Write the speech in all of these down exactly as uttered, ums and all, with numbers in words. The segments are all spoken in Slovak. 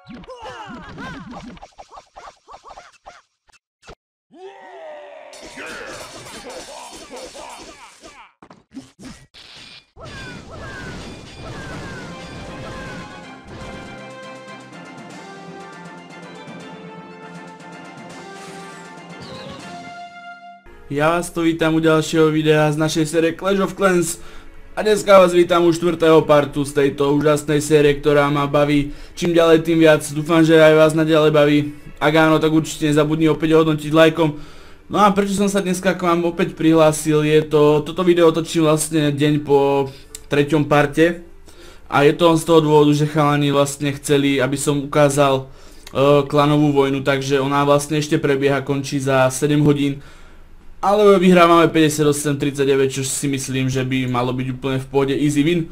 Ja vás tu vítam u ďalšieho videa z našej série Clash of Clans a dneska vás vítam u štvrtého partu z tejto úžasnej série, ktorá ma baví čím ďalej tým viac. Dúfam, že aj vás naďalej baví. Ak áno, tak určite nezabudni opäť hodnotiť lajkom. No a prečo som sa dneska k vám opäť prihlásil, je to, toto video točím vlastne deň po treťom parte a je to z toho dôvodu, že chalani vlastne chceli, aby som ukázal uh, klanovú vojnu, takže ona vlastne ešte prebieha, končí za sedem hodín. Ale vyhrávame päťdesiatosem tridsaťdeväť, čo si myslím, že by malo byť úplne v pôde easy win.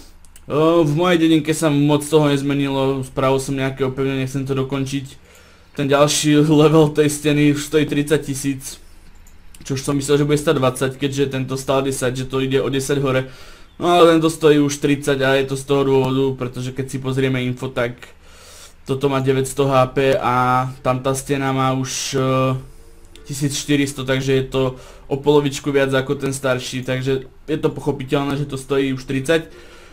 V mojej dedinke sa moc toho nezmenilo, spravil som nejaké opevnenie, chcem to dokončiť. Ten ďalší level tej steny už stojí tridsať tisíc, čo už som myslel, že bude stať dvadsať, keďže tento stál desať, že to ide o desať hore. No ale tento stojí už tridsať a je to z toho dôvodu, pretože keď si pozrieme info, tak toto má deväťsto há pé a tam tá stena má už tisícštyristo, takže je to o polovičku viac ako ten starší, takže je to pochopiteľné, že to stojí už tridsať.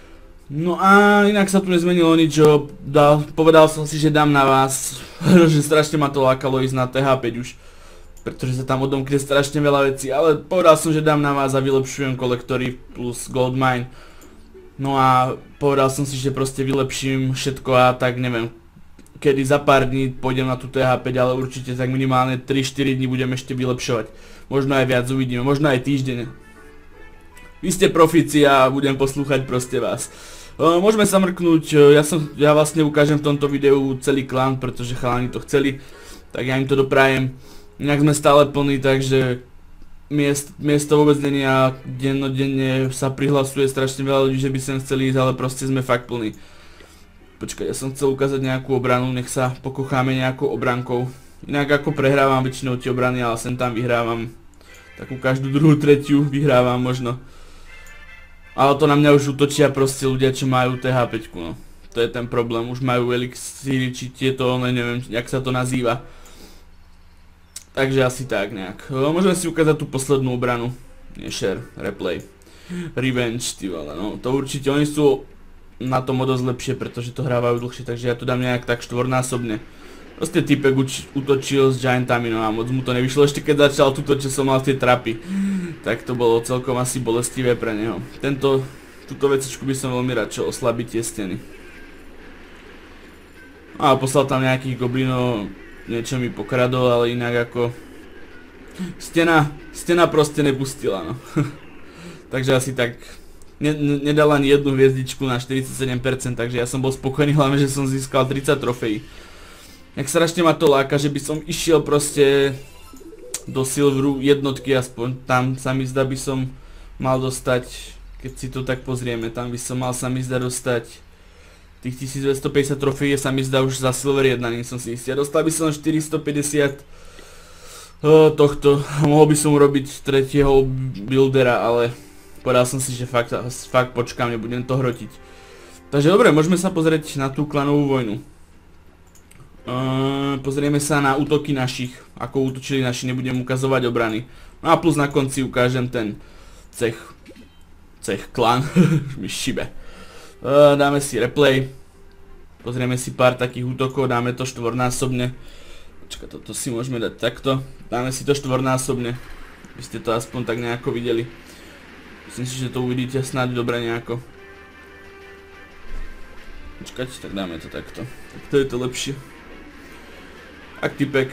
No a inak sa tu nezmenilo nič, dal, povedal som si, že dám na vás, že strašne ma to lákalo ísť na té há päť už, pretože sa tam odomkne strašne veľa vecí, ale povedal som, že dám na vás a vylepšujem kolektory plus gold mine. No a povedal som si, že proste vylepším všetko a tak neviem, kedy za pár dní pôjdem na tú té há päť, ale určite tak minimálne tri štyri dní budem ešte vylepšovať. Možno aj viac, uvidíme, možno aj týždeň. Vy ste profíci a budem poslúchať proste vás. Uh, môžeme sa mrknúť, ja, som, ja vlastne ukážem v tomto videu celý klan, pretože chalani to chceli, tak ja im to doprajem. Inak sme stále plní, takže miest, miesto vôbec není a dennodenne sa prihlasuje strašne veľa ľudí, že by sem chceli ísť, ale proste sme fakt plní. Počkaj, ja som chcel ukázať nejakú obranu, nech sa pokocháme nejakou obrankou. Inak ako prehrávam väčšinou tie obrany, ale sem tam vyhrávam. Takú každú druhú, tretiu vyhrávam možno. Ale to na mňa už útočia proste ľudia, čo majú té há päť, no. To je ten problém, už majú elixíry, či tieto, neviem, jak sa to nazýva. Takže asi tak nejak. Môžeme si ukázať tú poslednú obranu. Nie share, replay. Revenge, ty vole, no. To určite, oni sú na tom o dosť lepšie, pretože to hrávajú dlhšie, takže ja to dám nejak tak štvornásobne. Proste typek útočil s giantami, no a moc mu to nevyšlo, ešte keď začal túto, čo som mal tie trapy. Tak to bolo celkom asi bolestivé pre neho. Tento, túto vecičku by som veľmi rád čo oslabiť tie steny. No a poslal tam nejakých goblinov, niečo mi pokradol, ale inak ako Stena, stena proste nepustila, no. Takže asi tak nedal ani jednu hviezdičku na štyridsaťsedem percent, takže ja som bol spokojný, hlavne, že som získal tridsať trofejí. Jak strašne ma to láka, že by som išiel proste do silveru jednotky, aspoň tam sa mi zdá by som mal dostať, keď si to tak pozrieme, tam by som mal sa mi zdá dostať tých tisícdvestopäťdesiat trofejí, sa mi zdá už za silver jedna, nie som si istý. Ja dostal by som štyristopäťdesiat uh, tohto, mohol by som urobiť tretieho buildera, ale povedal som si, že fakt, fakt počkám, nebudem to hrotiť. Takže dobre, môžeme sa pozrieť na tú klanovú vojnu. Uh, pozrieme sa na útoky našich, ako útočili naši, nebudem ukazovať obrany. No a plus na konci ukážem ten cech, cech klan, mi šibe. Uh, dáme si replay, pozrieme si pár takých útokov, dáme to štvornásobne. Počkaj, toto si môžeme dať takto, dáme si to štvornásobne, aby ste to aspoň tak nejako videli. Myslím si, že to uvidíte snáď dobre nejako. Počkať, tak dáme to takto. Takto je to lepšie. Ak typek.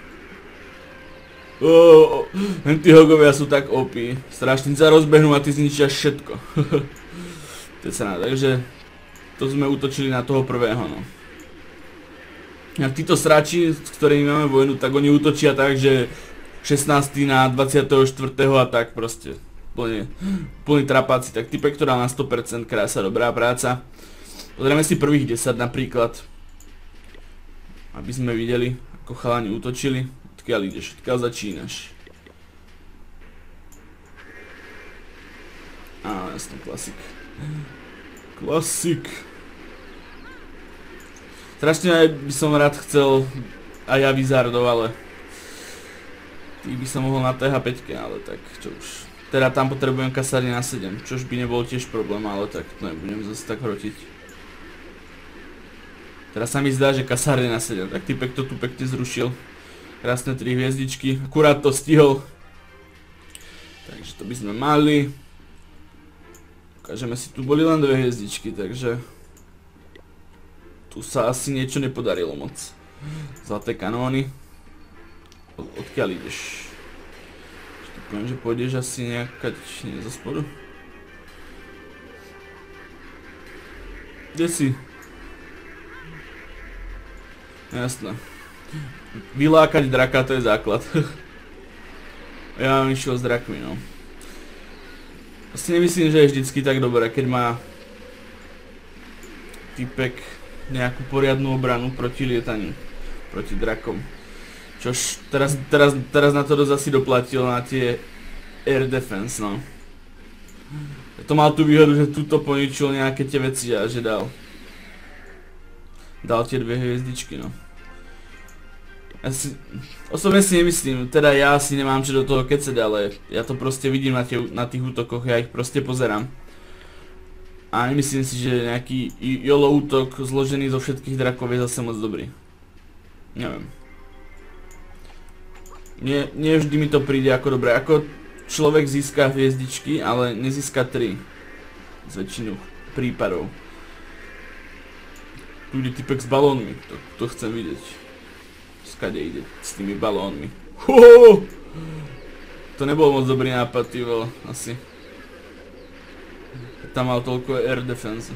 Oh, tí hogovia sú tak ó pé. Strašne sa rozbehnú a ty zničia všetko. To je sa náda, takže to sme útočili na toho prvého, no. A títo sráči, s ktorými máme vojnu, tak oni útočia tak, že šestnásteho na dvadsiateho štvrtého a tak proste. Plne, plný trapáci, tak typek to dal na sto percent, krása, dobrá práca. Pozrieme si prvých desať napríklad, aby sme videli, ako chalani útočili. Odkiaľ ideš, odkiaľ začínaš. Á, jasný, klasik. Klasik. Strašne by som rád chcel aj ja Wizardov, ale tých by som mohol na T H päť, ale tak čo už. Teda tam potrebujem kasárne na sedem, čož by nebol tiež problém, ale tak to nebudem zase tak hrotiť. Teraz sa mi zdá, že kasárne na sedem, tak typek to tu pekne zrušil. Krásne tri hviezdičky, akurát to stihol. Takže to by sme mali. Ukážeme si, tu boli len dve hviezdičky, takže tu sa asi niečo nepodarilo moc. Zlaté kanóny. Od, odkiaľ ideš? Poviem, že pôjdeš asi nejakať, nie zo spodu. Kde si? Jasné. Vylákať draka, to je základ. Ja mám išiel s drakmi, no. Asi nemyslím, že je vždycky tak dobré, keď má typek nejakú poriadnu obranu proti lietaní, proti drakom. Čož teraz, teraz, teraz na to dosť asi doplatil na tie air defense, no. To mal tú výhodu, že tuto poničil nejaké tie veci a že dal. Dal tie dve hviezdičky, no. Ja si, osobne si nemyslím, teda ja si nemám čo do toho kecať, ale ja to proste vidím na, tie, na tých útokoch, ja ich proste pozerám. A nemyslím si, že nejaký YOLO útok zložený zo všetkých drakov je zase moc dobrý. Neviem. Nie, nie vždy mi to príde ako dobré, ako človek získa hviezdičky, ale nezíska tri. Z väčšinu prípadov. Tu ide typek s balónmi, to, to chcem vidieť. Skade ide s tými balónmi. Hoho! To nebol moc dobrý nápad, ty vole, asi. Tam mal toľko air defense.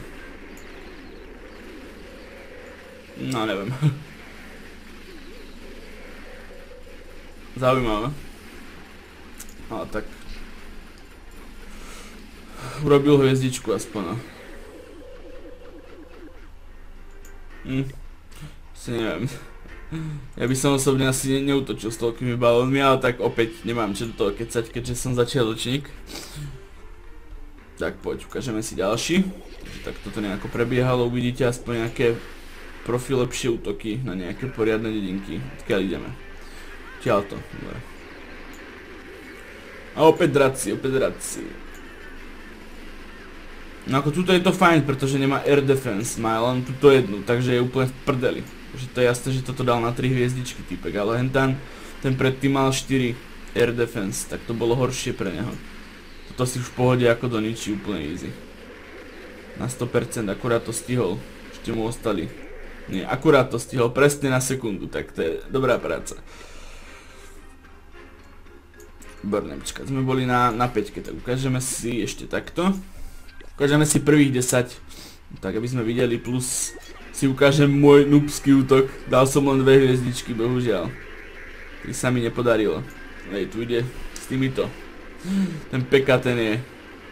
No, neviem. Zaujímavé. Ale tak. Urobil hviezdičku aspoň, no. Hm. Asi neviem. Ja by som osobne asi ne neutočil s toľkými balónmi, ale tak opäť nemám čo do toho kecať, keďže som začiatočník. Tak poď, ukážeme si ďalší. Takže tak toto nejako prebiehalo, uvidíte aspoň nejaké profi lepšie útoky na nejaké poriadne dedinky. Odkiaľ ideme? Tiaľ to, dobre. A opäť draci, opäť draci. No ako tuto je to fajn, pretože nemá air defense, má len túto jednu, takže je úplne v prdeli. Takže to je jasné, že toto dal na tri hviezdičky typek, ale hentan, ten predtým mal štyri air defense, tak to bolo horšie pre neho. Toto si už v pohode ako do ničí, úplne easy. Na sto percent, akurát to stihol, ešte mu ostali. Nie, akurát to stihol, presne na sekundu, tak to je dobrá práca. Výborné, počkať, sme boli na, na päťke, tak ukážeme si ešte takto. Ukážeme si prvých desať, tak aby sme videli, plus si ukážem môj noobský útok. Dal som len dve hviezdičky, bohužiaľ. Tým sa mi nepodarilo. Hej, tu ide s týmito. Ten Peka ten je.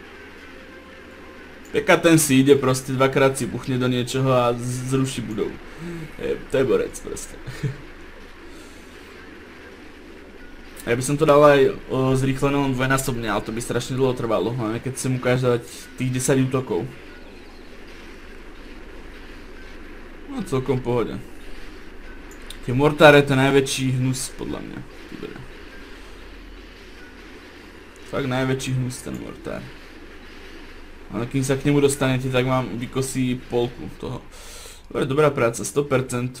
Peka ten si ide proste, dvakrát si buchne do niečoho a zruší budovu. Je, to je borec proste. Ja by som to dal aj o, zrýchlené len dvojnásobne, ale to by strašne dlho trvalo. Hlavne keď chcem ukážať tých desať útokov. No celkom pohode. Tie mortáre to je najväčší hnus podľa mňa. Dobre. Fakt najväčší hnus ten mortár. Ale kým sa k nemu dostanete, tak vám vykosí polku toho. Dobre, dobrá práca, sto percent.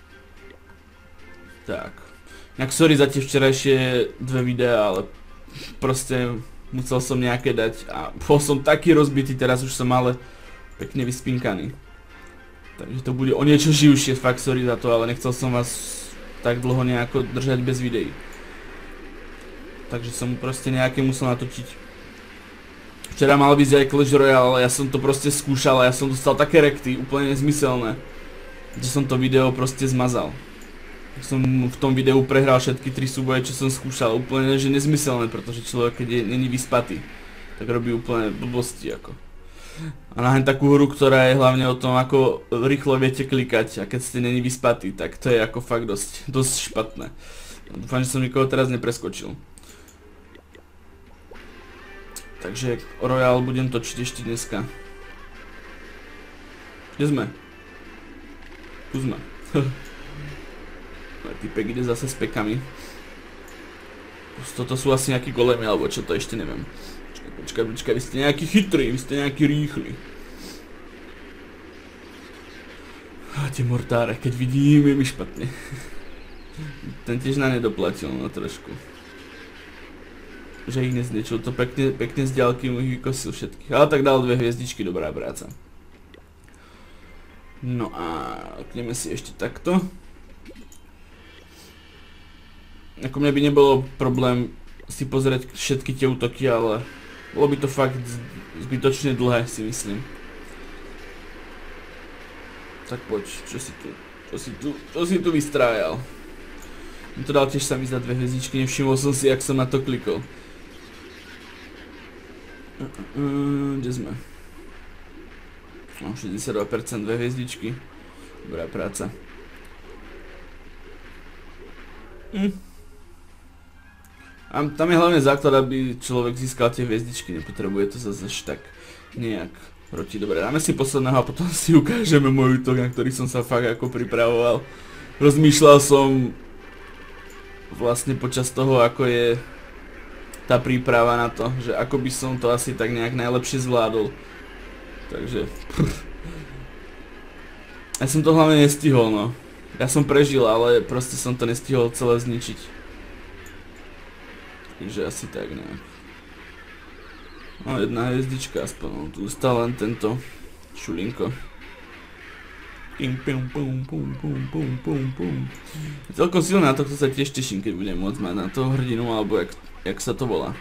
Tak. Nejak sorry za tie včerajšie dve videá, ale proste musel som nejaké dať a bol som taký rozbitý, teraz už som ale pekne vyspinkaný. Takže to bude o niečo živšie, fakt sorry za to, ale nechcel som vás tak dlho nejako držať bez videí. Takže som proste nejaké musel natočiť. Včera mal byť aj Clash Royale, ale ja som to proste skúšal a ja som dostal také rekty, úplne nezmyselné, že som to video proste zmazal. Som v tom videu prehral všetky tri súboje, čo som skúšal, úplne že nezmyselné, pretože človek, keď je, není vyspatý, tak robí úplne blbosti ako. A nahen takú hru, ktorá je hlavne o tom, ako rýchlo viete klikať a keď ste není vyspatí, tak to je ako fakt dosť, dosť špatné. Dúfam, že som nikoho teraz nepreskočil. Takže Royal budem točiť ešte dneska. Kde sme? Skúsme. Typek ide zase s pekami. Toto sú asi nejakí golemy, alebo čo to ešte neviem. Počkaj, počkaj, počkaj, vy ste nejaký chytrý, vy ste nejaký rýchly. A tie mortáre, keď vidím, je mi špatne. Ten tiež na ne doplatil, no trošku. Že ich nezničil, to pekne, pekne z ďalky mu ich vykosil všetkých. Ale tak dal dve hviezdičky, dobrá práca. No a okneme si ešte takto. Ako mňa by nebolo problém si pozrieť všetky tie útoky, ale bolo by to fakt zbytočne dlhé, si myslím. Tak poď, čo si tu, čo si tu, čo si tu vystrájal? Mi to dal tiež sa mi za dve hviezdičky, nevšimol som si, jak som na to klikol. Uh, uh, uh, kde sme? Mám šesťdesiatdva percent dve hviezdičky. Dobrá práca. Hm. A tam je hlavne základ, aby človek získal tie hviezdičky, nepotrebuje to zase až tak nejak proti. Dobre, dáme si posledného a potom si ukážeme môj útok, na ktorý som sa fakt ako pripravoval. Rozmýšľal som vlastne počas toho, ako je tá príprava na to, že ako by som to asi tak nejak najlepšie zvládol. Takže... Ja som to hlavne nestihol, no. Ja som prežil, ale proste som to nestihol celé zničiť. Takže asi tak nejak. No jedna hviezdička aspoň, no, tu ustal len tento šulinko. Pum pum pum pum pum pum pum pum. Celkom silná, na to sa tiež teším, keď budem môcť mať na toho hrdinu, alebo jak, jak sa to volá.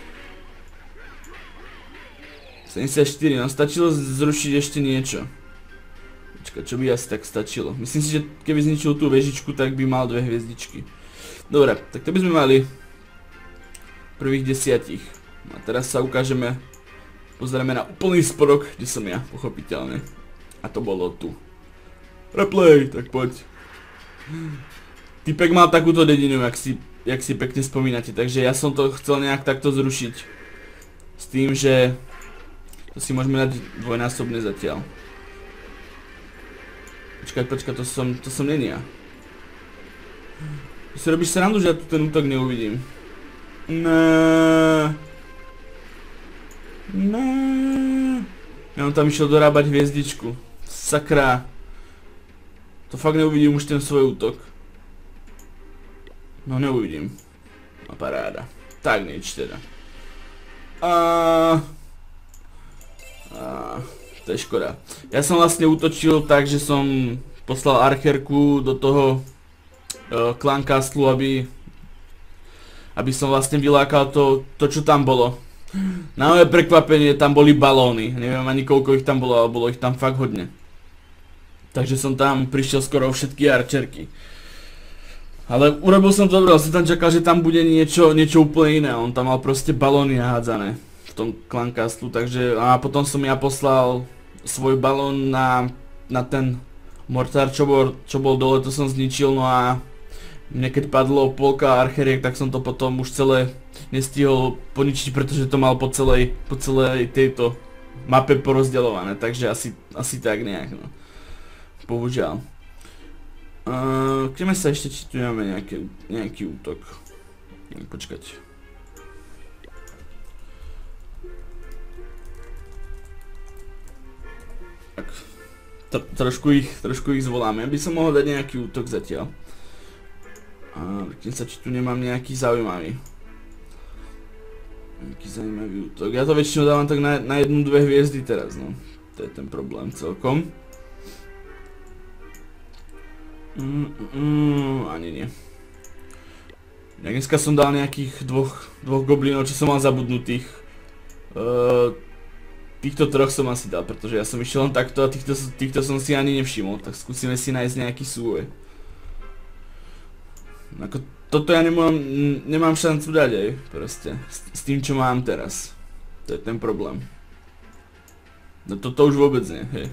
sedemdesiatštyri, no stačilo zrušiť ešte niečo. Počkaj, čo by asi tak stačilo? Myslím si, že keby zničil tú vežičku, tak by mal dve hviezdičky. Dobre, tak to by sme mali prvých desiatich. A teraz sa ukážeme, pozrieme na úplný spodok, kde som ja, pochopiteľne. A to bolo tu. Replay, tak poď. Typek mal takúto dedinu, jak si, jak si pekne spomínate, takže ja som to chcel nejak takto zrušiť. S tým, že to si môžeme dať dvojnásobne zatiaľ. Počkaj, počkaj, to som, to som není ja. Ty si robíš srandu, že ja tu ten útok neuvidím. Neee. Neee. Ja on tam išiel dorábať hviezdičku. Sakra. To fakt neuvidím už ten svoj útok. No neuvidím. No paráda. Tak nič teda. A... A... To je škoda. Ja som vlastne útočil tak, že som poslal archerku do toho uh, Clan Castle, aby aby som vlastne vylákal to, to čo tam bolo. Na moje prekvapenie tam boli balóny. Neviem ani koľko ich tam bolo, ale bolo ich tam fakt hodne. Takže som tam prišiel skoro všetky archerky. Ale urobil som to dobre, som tam čakal, že tam bude niečo, niečo úplne iné. On tam mal proste balóny nahádzané v tom Clan Castle, takže a potom som ja poslal svoj balón na, na ten mortár, čo bol, čo bol dole, to som zničil, no a mne keď padlo polka archeriek, tak som to potom už celé nestihol poničiť, pretože to mal po celej, po celej tejto mape porozdeľované, takže asi, asi tak nejak, no. Bohužiaľ. Uh, Chceme sa ešte, či tu máme nejaký, nejaký útok. Počkať. Tak. Tro, trošku ich, trošku ich zvoláme. Ja by som mohol dať nejaký útok zatiaľ. A vrknem sa, či tu nemám nejaký zaujímavý. Nejaký zaujímavý útok. Ja to väčšinou dávam tak na, na jednu, dve hviezdy teraz, no. To je ten problém celkom. Mm, mm, ani nie. Ja dneska som dal nejakých dvoch, dvoch goblinov, čo som mal zabudnutých. Uh, týchto troch som asi dal, pretože ja som išiel len takto a týchto, týchto som si ani nevšimol. Tak skúsime si nájsť nejaký súboj. Ako, toto ja nemám, nemám šancu dať aj, proste, s, s tým čo mám teraz. To je ten problém. No toto už vôbec nie, hej.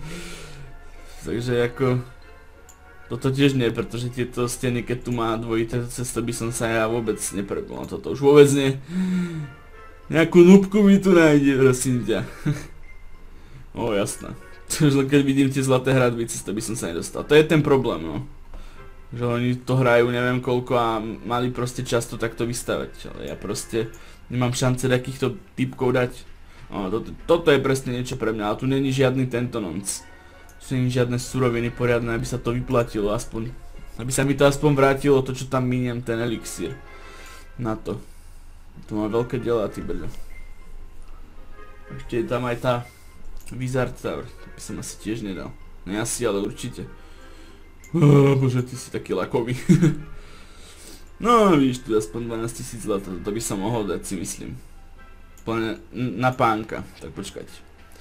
Takže ako... Toto tiež nie, pretože tieto steny, keď tu má dvojité cesto, by som sa ja vôbec neprebol. Toto už vôbec nie. Nejakú núbku mi tu nájde, prosím ťa. O, jasné. Keď vidím tie zlaté hradbice, to by som sa nedostal. To je ten problém, no. Že oni to hrajú neviem koľko a mali proste často takto vystavať. Ale ja proste nemám šance takýchto typkov dať. No, toto, toto je presne niečo pre mňa, ale tu není žiadny tento nonc. Tu není žiadne suroviny poriadne, aby sa to vyplatilo aspoň. Aby sa mi to aspoň vrátilo, to čo tam miniem, ten elixír. Na to. To má veľké diela, ty brďo. Ešte je tam aj tá Wizard Tower, to by som asi tiež nedal. Ne asi, ale určite. Oh, bože, ty si taký lakový. No, víš, tu aspoň dvanásť tisíc zlata, to by som mohol dať, si myslím. Plne na pánka, tak počkať.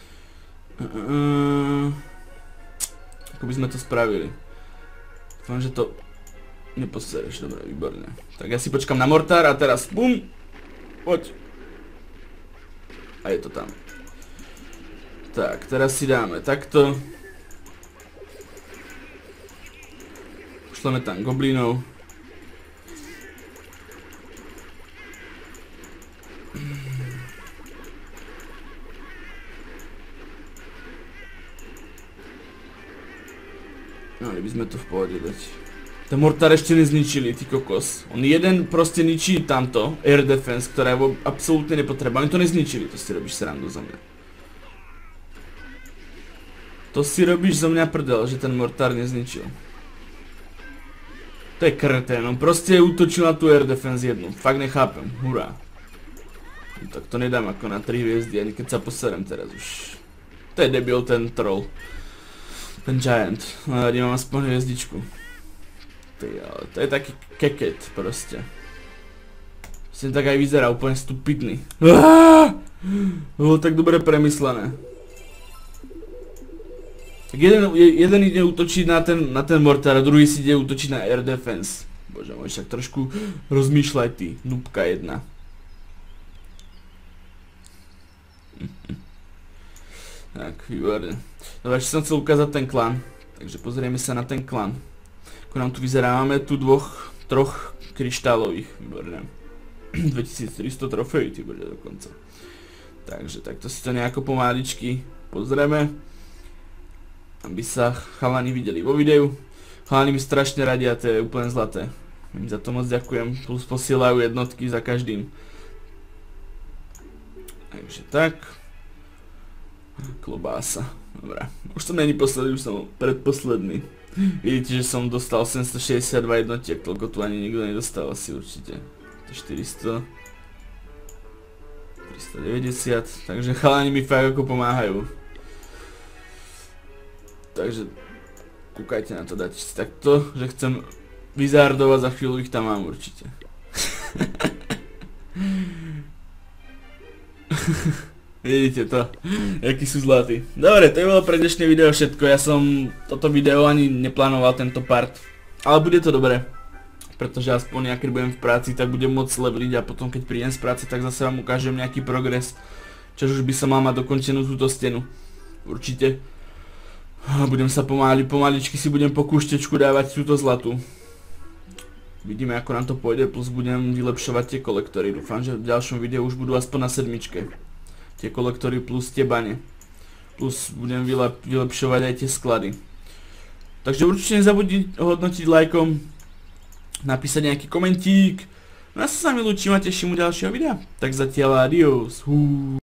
Uh, ako by sme to spravili? Dúfam, že to neposereš, dobre, výborne. Tak ja si počkam na mortár a teraz, bum! Poď. A je to tam. Tak, teraz si dáme takto. Pošleme tam goblinov. Mali by sme to v pohode dať. Ten mortár ešte nezničili, ty kokos. On jeden proste ničí tamto, air defense, ktorá je absolútne nepotrebná. Oni to nezničili, to si robíš srandu za mňa. To si robíš za mňa prdel, že ten mortár nezničil. To je kretén, on proste útočil na tú air defense jednu. Fakt nechápem, hurá. No, tak to nedám ako na tri hviezdy, ani keď sa poserem teraz už. To je debil ten troll. Ten giant. No, ja nemám aspoň hviezdičku. To je taký keket proste. Proste tak aj vyzerá úplne stupidný. Bolo tak dobre premyslené. Tak jeden, jeden ide útočiť na ten, na ten mortár a druhý si ide útočiť na air defense. Bože môj, však trošku rozmýšľaj ty, nubka jedna. Tak, výborne. Dobre, ešte som chcel ukázať ten klan. Takže pozrieme sa na ten klan. Ako nám tu vyzerá, máme tu dvoch, troch kryštálových, výborné. dvetisíctristo trofejí, ty bude dokonca. Takže takto si to nejako pomaličky pozrieme. Aby sa chalani videli vo videu. Chalani mi strašne radia, to je úplne zlaté. Im za to moc ďakujem, plus posielajú jednotky za každým. Takže tak. Klobása. Dobre, už som není posledný, už som predposledný. Vidíte, že som dostal osemstošesťdesiatdva jednotiek, toľko tu ani nikto nedostal asi určite. štyristo, tristodeväťdesiat, takže chalani mi fakt ako pomáhajú. Takže kúkajte na to, dať si takto, že chcem Wizardovať, za chvíľu ich tam mám určite. Vidíte to, akí sú zlatí. Dobre, to je bolo pre dnešné video všetko, ja som toto video ani neplánoval, tento part. Ale bude to dobré, pretože aspoň ja keď budem v práci, tak budem môcť leveliť a potom keď prídem z práce, tak zase vám ukážem nejaký progres. Čož už by som mal mať dokončenú túto stenu. Určite. Budem sa pomáli, pomaličky si budem po kúštečku dávať túto zlatú. Vidíme ako nám to pôjde, plus budem vylepšovať tie kolektory. Dúfam, že v ďalšom videu už budú aspoň na sedmičke. Tie kolektory plus tie bane. Plus budem vylep vylepšovať aj tie sklady. Takže určite nezabudnite hodnotiť lajkom, napísať nejaký komentík. No ja sa s vami lúčim a teším u ďalšieho videa. Tak zatiaľ adios. Hú.